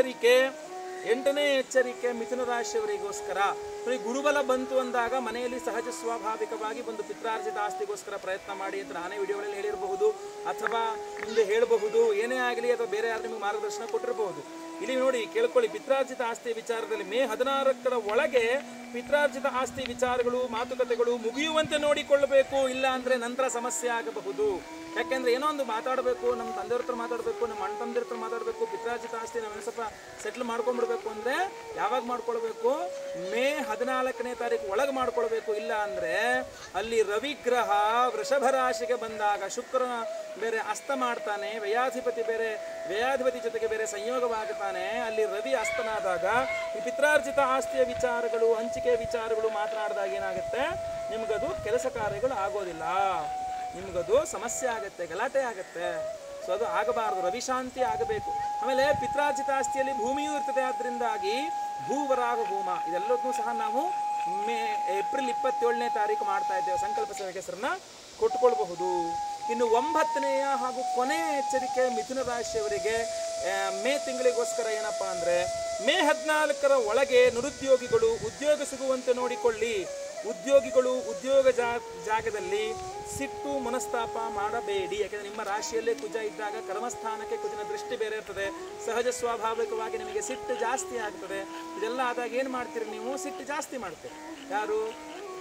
ಎಚ್ಚರಿಕೆ ಮಿಥುನ ರಾಶಿಯವರಿಗೋಸ್ಕರ, ಗುರುಬಲ ಬಂತು ಅಂದಾಗ ಮನೆಯಲ್ಲಿ ಸಹಜ ಸ್ವಾಭಾವಿಕವಾಗಿ ಒಂದು ಪಿತ್ರಾರ್ಜಿತ ಆಸ್ತಿಗೋಸ್ಕರ ಪ್ರಯತ್ನ ಮಾಡಿ ಅಂತ ನಾನೇ ವಿಡಿಯೋಗಳಲ್ಲಿ ಹೇಳಿರಬಹುದು, ಅಥವಾ ಮುಂದೆ ಹೇಳಬಹುದು, ಏನೇ ಆಗಲಿ, ಅಥವಾ ಬೇರೆ ಯಾರು ನಿಮಗೆ ಮಾರ್ಗದರ್ಶನ ಕೊಟ್ಟಿರಬಹುದು. ಇಲ್ಲಿ ನೋಡಿ, ಕೇಳ್ಕೊಳ್ಳಿ. ಪಿತ್ರಾರ್ಜಿತ ಆಸ್ತಿ ವಿಚಾರದಲ್ಲಿ ಮೇ 16ರ ಒಳಗೆ ಪಿತ್ರಾರ್ಜಿತ ಆಸ್ತಿ ವಿಚಾರಗಳು, ಮಾತುಕತೆಗಳು ಮುಗಿಯುವಂತೆ ನೋಡಿಕೊಳ್ಳಬೇಕು. ಇಲ್ಲ ಅಂದ್ರೆ ನಂತರ ಸಮಸ್ಯೆ ಆಗಬಹುದು. ಯಾಕೆಂದ್ರೆ ಏನೋ ಒಂದು ಮಾತಾಡಬೇಕು, ನಮ್ಮ ತಂದೆಯವ್ರ ಹತ್ರ ಮಾತಾಡಬೇಕು, ನಮ್ಮ ಅಣ್ಣ ತಮ್ಮದಿರ ಹತ್ರ ಮಾತಾಡಬೇಕು, ಪಿತ್ರಾರ್ಜಿತ ಆಸ್ತಿ ನಾವು ಸ್ವಲ್ಪ ಸೆಟ್ಲ್ ಮಾಡ್ಕೊಂಡ್ಬಿಡ್ಬೇಕು ಅಂದ್ರೆ ಯಾವಾಗ ಮಾಡ್ಕೊಳ್ಬೇಕು? ಮೇ 14ನೇ ತಾರೀಕು ಒಳಗೆ ಮಾಡ್ಕೊಳ್ಬೇಕು. ಇಲ್ಲ ಅಂದ್ರೆ ಅಲ್ಲಿ ರವಿಗ್ರಹ ವೃಷಭ ರಾಶಿಗೆ ಬಂದಾಗ ಶುಕ್ರ ಬೇರೆ ಅಸ್ತ ಮಾಡ್ತಾನೆ, ವ್ಯಯಾಧಿಪತಿ ಜೊತೆಗೆ ಬೇರೆ ಸಂಯೋಗವಾಗುತ್ತಾನೆ. ಅಲ್ಲಿ ರವಿ ಅಸ್ತನಾದಾಗ ಈ ಪಿತ್ರಾರ್ಜಿತ ಆಸ್ತಿಯ ವಿಚಾರಗಳು, ಹಂಚಿಕೆ ವಿಚಾರಗಳು ಮಾತನಾಡಿದಾಗ ಏನಾಗುತ್ತೆ, ನಿಮ್ಗದು ಕೆಲಸ ಕಾರ್ಯಗಳು ಆಗೋದಿಲ್ಲ, ನಿಮ್ಗದು ಸಮಸ್ಯೆ ಆಗುತ್ತೆ, ಗಲಾಟೆ ಆಗುತ್ತೆ. ಸೊ ಅದು ಆಗಬಾರದು, ರವಿಶಾಂತಿ ಆಗಬೇಕು. ಆಮೇಲೆ ಪಿತ್ರಾರ್ಜಿತ ಆಸ್ತಿಯಲ್ಲಿ ಭೂಮಿಯೂ ಇರ್ತದೆ, ಆದ್ರಿಂದಾಗಿ ಭೂವರಾಗ ಹೋಮ ಇದೆಲ್ಲದನ್ನೂ ಸಹ ನಾವು ಏಪ್ರಿಲ್ 27ನೇ ತಾರೀಕು ಮಾಡ್ತಾ ಇದ್ದೇವೆ. ಸಂಕಲ್ಪ ಸೇವೆಗೆ ಹೆಸರನ್ನ ಕೊಟ್ಕೊಳ್ಬಹುದು. ಇನ್ನು 9ನೇಯ ಹಾಗೂ ಕೊನೆಯ ಎಚ್ಚರಿಕೆ ಮಿಥುನ ರಾಶಿಯವರಿಗೆ ಮೇ ತಿಂಗಳಿಗೋಸ್ಕರ ಏನಪ್ಪಾ ಅಂದ್ರೆ, ಮೇ 14ರ ಒಳಗೆ ನಿರುದ್ಯೋಗಿಗಳು ಉದ್ಯೋಗ ಸಿಗುವಂತೆ ನೋಡಿಕೊಳ್ಳಿ. ಉದ್ಯೋಗಿಗಳು ಉದ್ಯೋಗ ಜಾಗದಲ್ಲಿ ಸಿಟ್ಟು ಮನಸ್ತಾಪ ಮಾಡಬೇಡಿ. ಯಾಕೆಂದ್ರೆ ನಿಮ್ಮ ರಾಶಿಯಲ್ಲೇ ಕುಜ ಇದ್ದಾಗ ಕರ್ಮಸ್ಥಾನಕ್ಕೆ ಕುಜನ ದೃಷ್ಟಿ ಬೇರೆ ಇರ್ತದೆ. ಸಹಜ ಸ್ವಾಭಾವಿಕವಾಗಿ ನಿಮಗೆ ಸಿಟ್ಟು ಜಾಸ್ತಿ ಆಗ್ತದೆ. ಇದೆಲ್ಲ ಆದಾಗ ಏನು ಮಾಡ್ತೀರಿ ನೀವು? ಸಿಟ್ಟು ಜಾಸ್ತಿ ಮಾಡ್ತೀರಿ. ಯಾರು?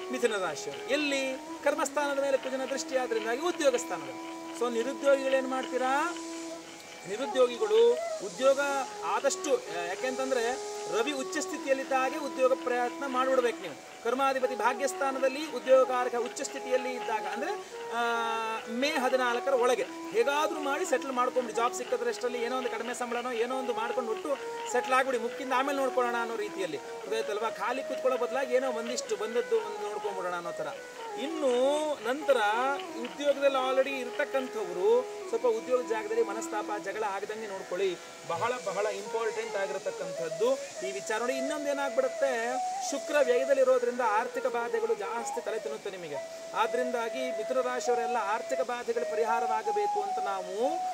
ಮಿಥುನ ರಾಶಿಯವರು. ಎಲ್ಲಿ? ಕರ್ಮಸ್ಥಾನದ ಮೇಲೆ ಕುಜನ ದೃಷ್ಟಿ ಆದ್ರಿಂದಾಗಿ ಉದ್ಯೋಗ ಸ್ಥಾನದಲ್ಲಿ. ಸೊ ನಿರುದ್ಯೋಗಿಗಳೇನು ಮಾಡ್ತೀರಾ? ನಿರುದ್ಯೋಗಿಗಳು ಉದ್ಯೋಗ ಆದಷ್ಟು, ಯಾಕೆಂತಂದ್ರೆ ರವಿ ಉಚ್ಚ ಸ್ಥಿತಿಯಲ್ಲಿದ್ದ ಹಾಗೆ ಉದ್ಯೋಗ ಪ್ರಯತ್ನ ಮಾಡಿಬಿಡ್ಬೇಕು ನೀವು. ಕರ್ಮಾಧಿಪತಿ ಭಾಗ್ಯಸ್ಥಾನದಲ್ಲಿ ಉದ್ಯೋಗಕಾರಕ ಉಚ್ಚ ಸ್ಥಿತಿಯಲ್ಲಿ ಇದ್ದಾಗ ಅಂದರೆ ಮೇ 14ರ ಒಳಗೆ ಹೇಗಾದರೂ ಮಾಡಿ ಸೆಟ್ಲ್ ಮಾಡ್ಕೊಂಬಿಡಿ. ಜಾಬ್ ಸಿಕ್ಕಿದ್ರೆ ಅಷ್ಟರಲ್ಲಿ ಏನೋ ಒಂದು ಕಡಿಮೆ ಸಂಬಳನೋ ಏನೋ ಒಂದು ಮಾಡ್ಕೊಂಡು ಒಟ್ಟು ಸೆಟ್ಲ್ ಆಗ್ಬಿಡಿ. ಮುಕ್ಕಿಂದ ಆಮೇಲೆ ನೋಡ್ಕೊಳ್ಳೋಣ ಅನ್ನೋ ರೀತಿಯಲ್ಲಿ ಗೊತ್ತಾಯ್ತಲ್ವಾ? ಖಾಲಿ ಕೂತ್ಕೊಳ್ಳೋ ಬದಲಾಗಿ ಏನೋ ಒಂದಿಷ್ಟು ಬಂದದ್ದು ಒಂದು ನೋಡ್ಕೊಂಬಿಡೋಣ ಅನ್ನೋ ಥರ. ಇನ್ನು ನಂತರ ಉದ್ಯೋಗದಲ್ಲಿ ಆಲ್ರೆಡಿ ಇರ್ತಕ್ಕಂಥವ್ರು ಸ್ವಲ್ಪ ಉದ್ಯೋಗ ಜಾಗದಲ್ಲಿ ಮನಸ್ತಾಪ ಜಗಳ ಆಗದಂಗೆ ನೋಡ್ಕೊಳ್ಳಿ. ಬಹಳ ಬಹಳ ಇಂಪಾರ್ಟೆಂಟ್ ಆಗಿರತಕ್ಕಂಥದ್ದು ಈ ವಿಚಾರ. ನೋಡಿ, ಇನ್ನೊಂದು ಏನಾಗ್ಬಿಡುತ್ತೆ, ಶುಕ್ರ ವ್ಯಯದಲ್ಲಿರೋದ್ರಿಂದ ಆರ್ಥಿಕ ಬಾಧೆಗಳು ಜಾಸ್ತಿ ತಲೆ ತಿನ್ನುತ್ತೆ ನಿಮಗೆ. ಆದ್ರಿಂದಾಗಿ ಮಿಥುನ ರಾಶಿಯವರೆಲ್ಲ ಆರ್ಥಿಕ ಬಾಧೆಗಳು ಪರಿಹಾರವಾಗಬೇಕು ಅಂತ ನಾವು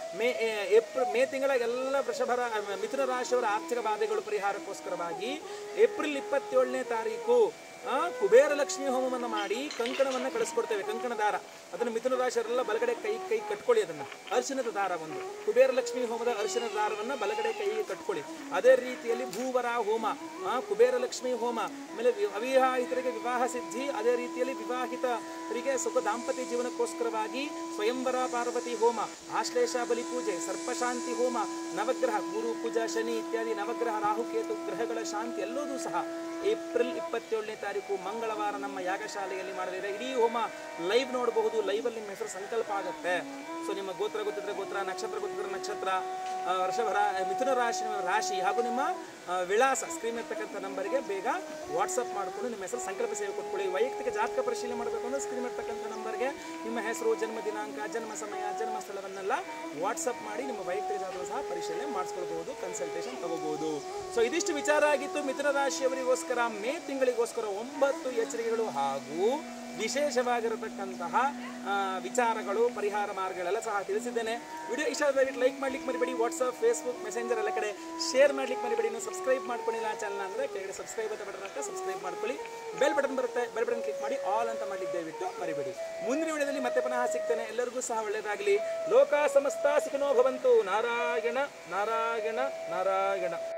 ಮೇ ತಿಂಗಳ ಎಲ್ಲ ಮಿಥುನ ರಾಶಿಯವರ ಆರ್ಥಿಕ ಬಾಧೆಗಳು ಪರಿಹಾರಕ್ಕೋಸ್ಕರವಾಗಿ ಏಪ್ರಿಲ್ 27ನೇ ತಾರೀಕು ಕುಬೇರ ಲಕ್ಷ್ಮಿ ಹೋಮವನ್ನು ಮಾಡಿ ಕಂಕಣವನ್ನು ಕಳಿಸ್ಕೊಡ್ತೇವೆ. ಕಂಕಣ ದಾರ ಅದನ್ನು ಮಿಥುನ ರಾಶಿಯವರೆಲ್ಲ ಬಲಗಡೆ ಕೈ ಕಟ್ಕೊಳ್ಳಿ. ಅದನ್ನು ಅರಿಶಿಣದ ದಾರ, ಒಂದು ಕುಬೇರ ಲಕ್ಷ್ಮಿ ಹೋಮದ ಅರಿಶಿಣದ ದಾರವನ್ನು ಬಲಗಡೆ ಕೈಗೆ ಕಟ್ಕೊಳ್ಳಿ. ಅದೇ ರೀತಿಯಲ್ಲಿ ಭೂವರ ಹೋಮ, ಕುಬೇರ ಲಕ್ಷ್ಮಿ ಹೋಮ, ಆಮೇಲೆ ಅವಿವಾಹಿತರಿಗೆ ವಿವಾಹ ಸಿದ್ಧಿ, ಅದೇ ರೀತಿಯಲ್ಲಿ ವಿವಾಹಿತರಿಗೆ ಸುಖ ದಾಂಪತ್ಯ ಜೀವನಕ್ಕೋಸ್ಕರವಾಗಿ ಸ್ವಯಂವರ ಪಾರ್ವತಿ ಹೋಮ, ಆಶ್ಲೇಷ ಬಲಿ ಪೂಜೆ, ಸರ್ಪಶಾಂತಿ ಹೋಮ, ನವಗ್ರಹ ಗುರು ಕುಜ ಶನಿ ಇತ್ಯಾದಿ ನವಗ್ರಹ ರಾಹುಕೇತು ಗ್ರಹಗಳ ಶಾಂತಿ ಎಲ್ಲದೂ ಸಹ ಏಪ್ರಿಲ್ 27ನೇ ತಾರೀಕು ಮಂಗಳವಾರ ನಮ್ಮ ಯಾಗಶಾಲೆಯಲ್ಲಿ ಮಾಡಲಿದೆ. ಇಡೀ ಹೋಮ ಲೈವ್ ನೋಡಬಹುದು. ಲೈವಲ್ಲಿ ನಿಮ್ಮ ಹೆಸರು ಸಂಕಲ್ಪ ಆಗುತ್ತೆ. ಸೊ ನಿಮ್ಮ ಗೋತ್ರ ಗೊತ್ತಿದ್ರೆ ಗೋತ್ರ, ನಕ್ಷತ್ರ ಗೊತ್ತಿದ್ರೆ ನಕ್ಷತ್ರ, ವರ್ಷಭರ ಮಿಥುನ ರಾಶಿ ಹಾಗೂ ನಿಮ್ಮ ವಿಳಾಸ ಸ್ಕ್ರೀನ್ ಇರ್ತಕ್ಕಂಥ ನಂಬರ್ಗೆ ಬೇಗ ವಾಟ್ಸಪ್ ಮಾಡಿಕೊಂಡು ನಿಮ್ಮ ಹೆಸರು ಸಂಕಲ್ಪ ಸೇವೆ ಕೊಟ್ಕೊಳ್ಳಿ. ವೈಯಕ್ತಿಕ ಜಾತಕ ಪರಿಶೀಲನೆ ಮಾಡಬೇಕು ಅಂದರೆ ಸ್ಕ್ರೀನ್ ಇರ್ತಕ್ಕಂಥ ನಂಬರ್ಗೆ ನಿಮ್ಮ ಹೆಸರು, ಜನ್ಮ ದಿನಾಂಕ, ಜನ್ಮ ಸಮಯ, ಜನ್ಮ ಸ್ಥಳವನ್ನೆಲ್ಲ ವಾಟ್ಸಪ್ ಮಾಡಿ ನಿಮ್ಮ ವೈಯಕ್ತಿಕ ಜಾತಕ ಸಹ ಪರಿಶೀಲನೆ ಮಾಡಿಸ್ಕೊಳ್ಬಹುದು, ಕನ್ಸಲ್ಟೇಷನ್ ತಗೋಬಹುದು. ಸೊ ಇದಿಷ್ಟು ವಿಚಾರ ಆಗಿತ್ತು ಮಿಥುನ ರಾಶಿಯವರಿಗೋಸ್ಕರ ಮೇ ತಿಂಗಳಿಗೋಸ್ಕರ 9 ಎಚ್ಚರಿಕೆಗಳು ಹಾಗೂ ವಿಶೇಷವಾಗಿರತಕ್ಕಂತಹ ವಿಚಾರಗಳು, ಪರಿಹಾರ ಮಾರ್ಗಗಳೆಲ್ಲ ಸಹ ತಿಳಿಸಿದ್ದೇನೆ. ವಿಡಿಯೋ ಇಷ್ಟ ಆದರೆ ಲೈಕ್ ಮಾಡ್ಲಿಕ್ಕೆ ಮರಿಬೇಡಿ. ವಾಟ್ಸಪ್, ಫೇಸ್ಬುಕ್, ಮೆಸೆಂಜರ್ ಎಲ್ಲ ಕಡೆ ಶೇರ್ ಮಾಡ್ಲಿಕ್ಕೆ ಮರಿಬೇಡಿ. ನೀವು ಸಬ್ಸ್ಕ್ರೈಬ್ ಮಾಡ್ಕೊಂಡಿಲ್ಲ ಚಾನಲ್ ಅಂದರೆ ಕೆಳಗಡೆ ಸಬ್ಸ್ಕ್ರೈಬ್ ಅಂತ ಬಟನ್ ಇರುತ್ತೆ, ಸಬ್ಸ್ಕ್ರೈಬ್ ಮಾಡ್ಕೊಳ್ಳಿ. ಬೆಲ್ ಬಟನ್ ಬರುತ್ತೆ, ಬೆಲ್ ಬಟನ್ ಕ್ಲಿಕ್ ಮಾಡಿ ಆಲ್ ಅಂತ ಮಾಡ್ಲಿಕ್ಕೆ ದಯವಿಟ್ಟು ಮರಿಬೇಡಿ. ಮುಂದಿನ ವಿಡಿಯೋದಲ್ಲಿ ಮತ್ತೆ ಪುನಃ ಸಿಗ್ತೇನೆ. ಎಲ್ಲರಿಗೂ ಸಹ ಒಳ್ಳೆಯದಾಗಲಿ. ಲೋಕ ಸಮಸ್ತ ಸುಖಿನೋ ಭವಂತು. ನಾರಾಯಣ ನಾರಾಯಣ ನಾರಾಯಣ.